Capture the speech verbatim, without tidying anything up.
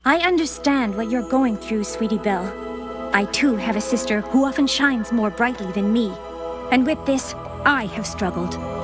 I understand what you're going through, Sweetie Belle. I too have a sister who often shines more brightly than me. And with this, I have struggled.